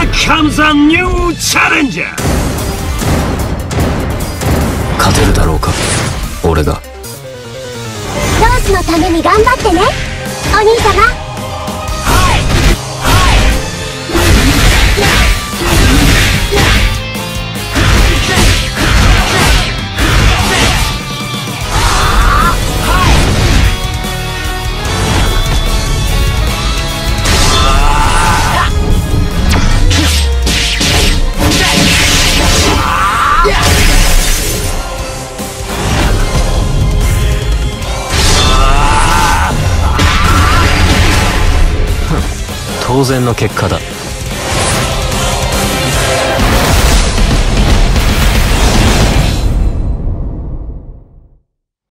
comes a new challenger! 勝てるだろうか、俺が。 ロースのために頑張ってね、お兄様。 当然の結果だ。